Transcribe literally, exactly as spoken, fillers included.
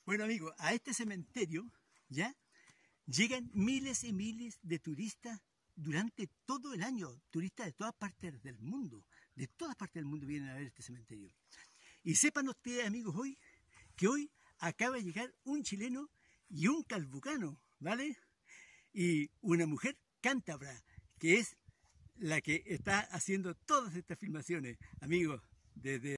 Bueno, amigos, a este cementerio, ¿ya? Llegan miles y miles de turistas durante todo el año. Turistas de todas partes del mundo. De todas partes del mundo vienen a ver este cementerio. Y sepan ustedes, amigos, hoy, que hoy acaba de llegar un chileno y un calbucano, ¿vale? Y una mujer cántabra, que es la que está haciendo todas estas filmaciones, amigos, desde